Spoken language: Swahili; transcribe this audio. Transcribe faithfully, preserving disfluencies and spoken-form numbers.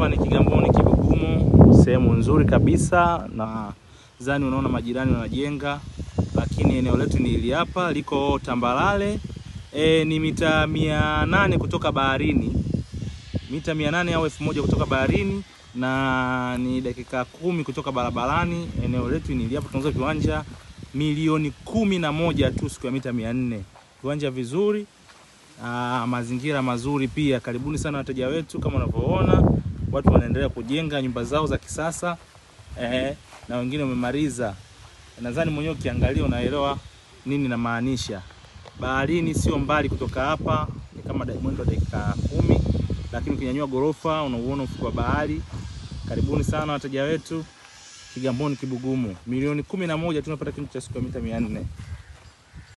Hapa ni Kigamboni Kibugumo, sehemu nzuri kabisa, na zani unaona majirani wanajenga, lakini eneo letu ni hili hapa, liko tambalale. E, ni mita mia nane kutoka baharini. Mita mia nane au elfu moja kutoka baharini, na ni dakika kumi kutoka barabarani. Eneo letu ni hili hapa, tunauza viwanja milioni kumi na moja tu siku ya mita mia nne. Viwanja vizuri, aa, mazingira mazuri pia. Karibuni sana wateja wetu. Kama unavyoona, watu wanaendelea kujenga nyumba zao za kisasa, eh, na wengine wamemaliza. Nadhani mwenyewe ukiangalia unaelewa nini na maanisha. Baharini sio mbali kutoka hapa, ni kama mwendo dakika kumi, lakini ukinyanyua gorofa unauona ufuko wa bahari. Karibuni sana wateja wetu. Kigamboni Kibugumo, milioni kumi na moja tunapata kitu cha siku ya mita mia nne.